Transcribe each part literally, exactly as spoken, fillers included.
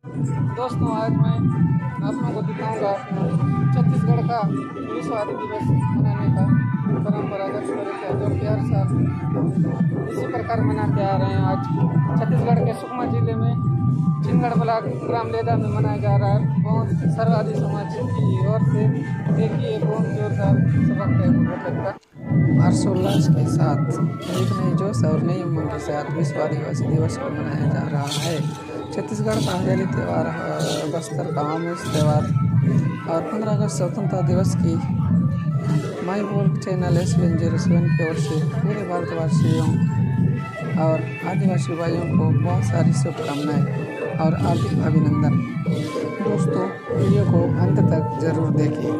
दोस्तों, आज मैं आप लोगों को दिखाऊंगा छत्तीसगढ़ का विश्व आदि दिवस मनाने का परंपरागत तरीका, जो कि हर साल इसी प्रकार मनाते आ रहे हैं। आज छत्तीसगढ़ के सुकमा जिले में चिनगढ़ ब्लॉक ग्राम लेदा में मनाया जा रहा है। बहुत सर्वादी समाज की ओर से देखिए बहुत जोरदार सबक है का हर्षोल्लास के साथ, एक नई जोश और नई उमंग के साथ विश्व आदिवासी दिवस को मनाया जा रहा है। छत्तीसगढ़ का हरियाली त्यौहार, बस्तर का आमेज त्यौहार और पंद्रह अगस्त स्वतंत्रता दिवस की माई बोल channel S one zero seven की ओर से पूरे भारतवासियों और आदिवासी भाइयों को बहुत सारी शुभकामनाएं और हार्दिक अभिनंदन। दोस्तों, वीडियो को अंत तक जरूर देखें।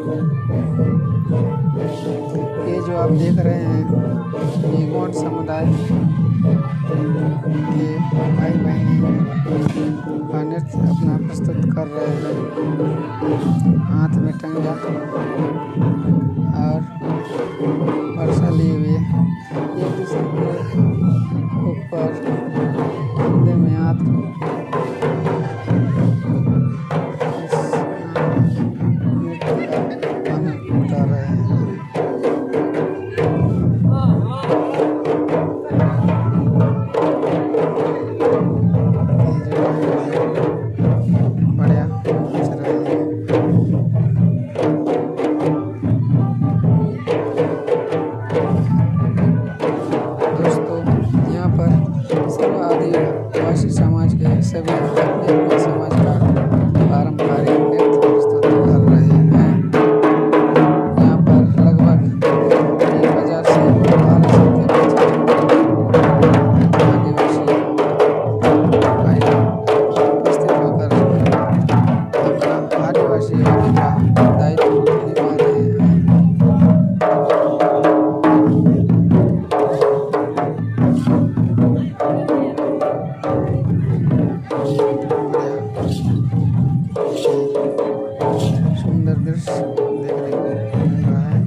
ये जो आप देख रहे हैं, ये गोंड समुदाय के भाई बहनें का नृत्य अपना प्रस्तुत कर रहे हैं। हाथ में टंगा और वर्षा लिए हुए एक दूसरे के ऊपर कंधे में हाथ नृत्य का आनंद उठा रहे हैं। बढ़िया नाच रहे हैं। दोस्तों, यहाँ पर सब आदिवासी समाज के सभी अपने अपने समाज का पारंपरिक नृत्य प्रस्तुत कर रहे हैं। यहाँ पर लगभग एक हजार से बारह सौ के बीच आदिवासी भाई उपस्थित होकर अपना आदिवासी होने का दायित्व निभा रहे हैं। सुंदर दृश्य देखने को मिल रहा है।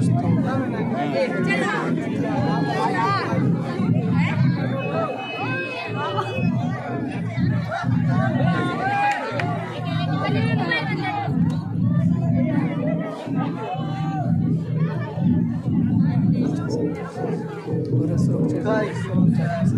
दोस्तों। पूरा सुरक्षा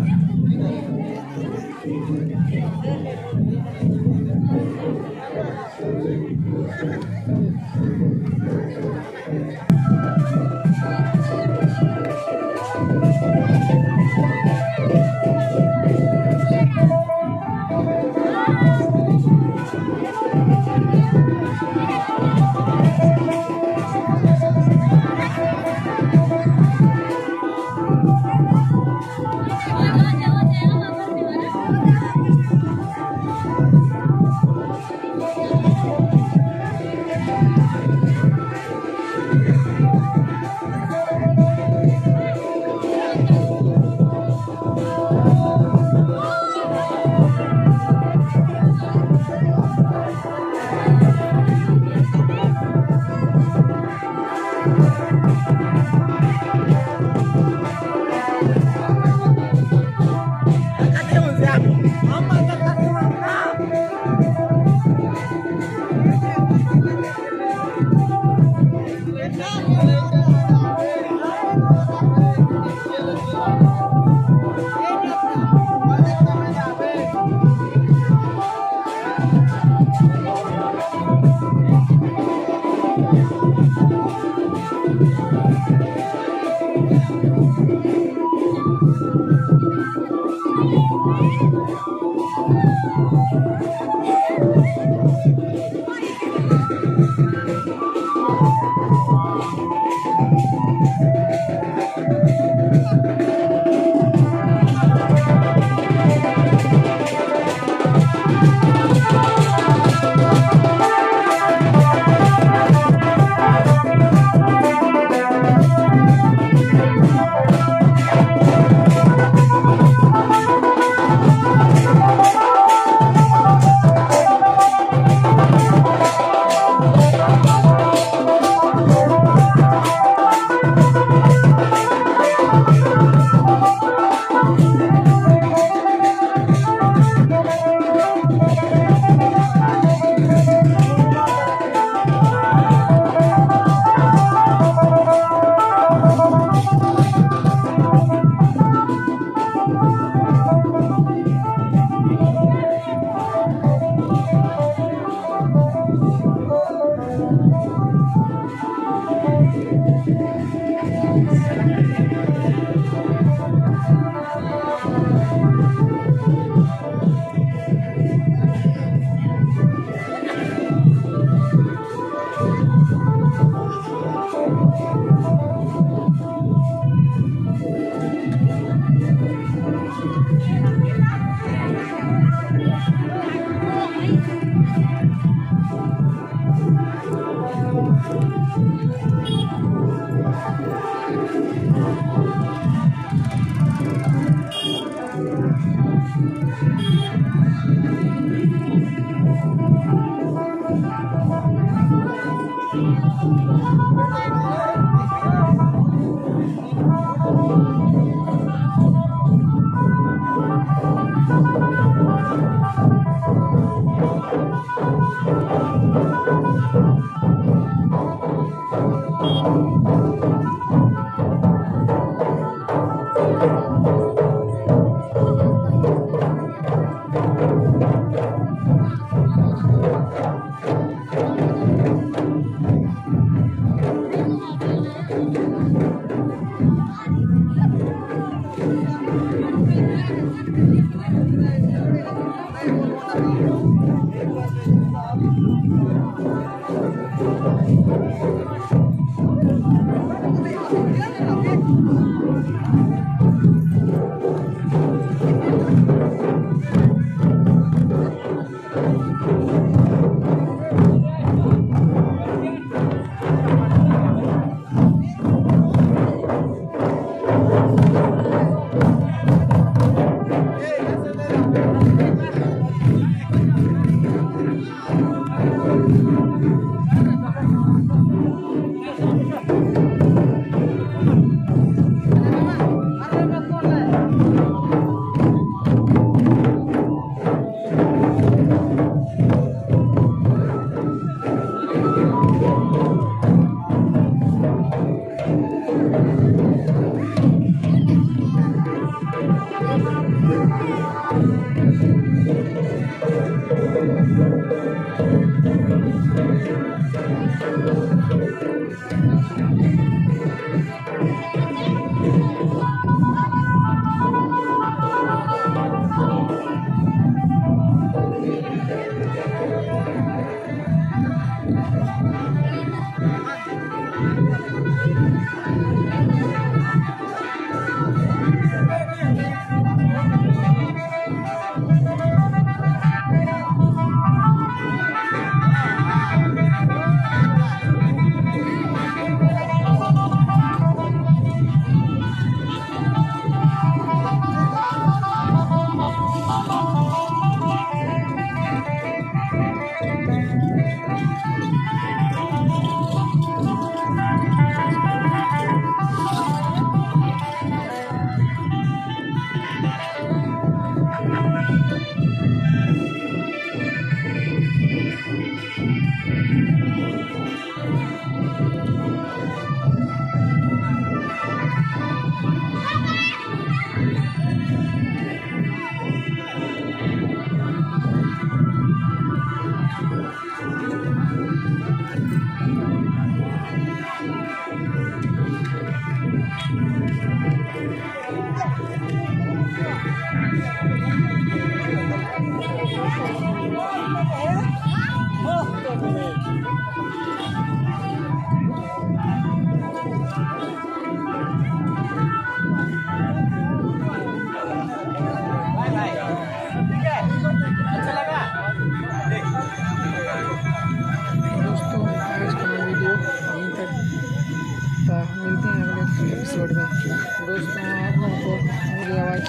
एपिसोड में। दोस्तों, आप लोगों को मेरी आवाज़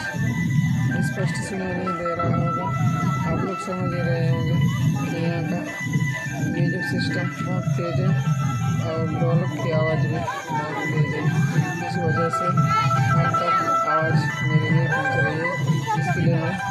स्पष्ट सुनाई नहीं दे रहा होगा, आप लोग समझ ही रहे होंगे कि यहाँ का म्यूजिक सिस्टम बहुत तेज़ है और ढोलक की आवाज़ भी बहुत तेज़ है। इस वजह से आप तक आवाज़ मेरी नहीं पहुँच रही है, इसके लिए मैं